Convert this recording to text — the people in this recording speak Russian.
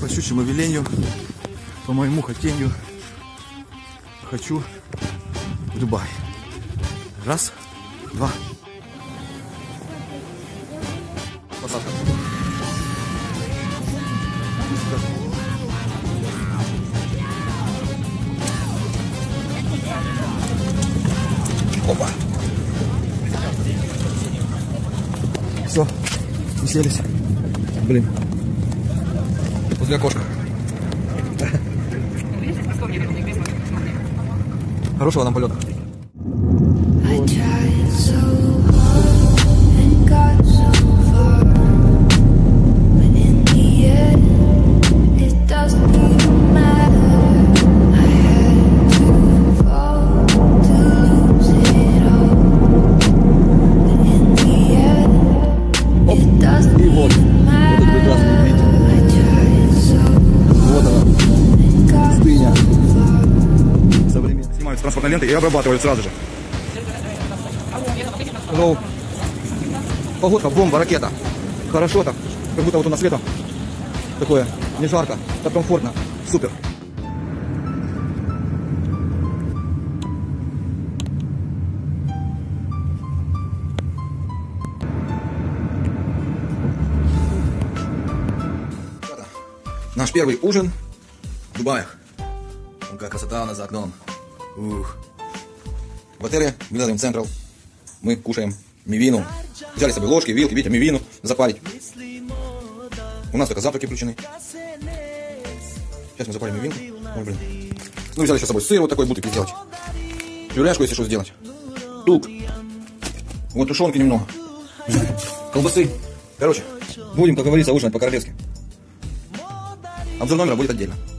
по щучьему велению, по моему хотению, хочу в Дубай. Раз, два. Посадка. Опа. Все, уселись. Блин. Возле окошка. Хорошего нам полета. И вот, этот прекрасный вид. Вот она, пустыня. Современная. Снимают с транспортной ленты и обрабатывают сразу же. Ну, погодка, бомба, ракета. Хорошо так, как будто вот у нас летом такое, не жарко, так комфортно, супер. Наш первый ужин в Дубаях. Какая красота у нас за окном. Ух. В отеле Millennium Central мы кушаем мивину. Взяли с собой ложки, вилки, видите, мивину запарить. У нас только завтраки включены. Сейчас мы запарим мивинку. Ой, блин. Ну, взяли еще с собой сыр вот такой, бутылки сделать. Пюрешку, если что, сделать. Лук. Вот тушенки немного. Колбасы. Короче, будем, как говорится, ужинать по-королевски. Обзор номера будет отдельно.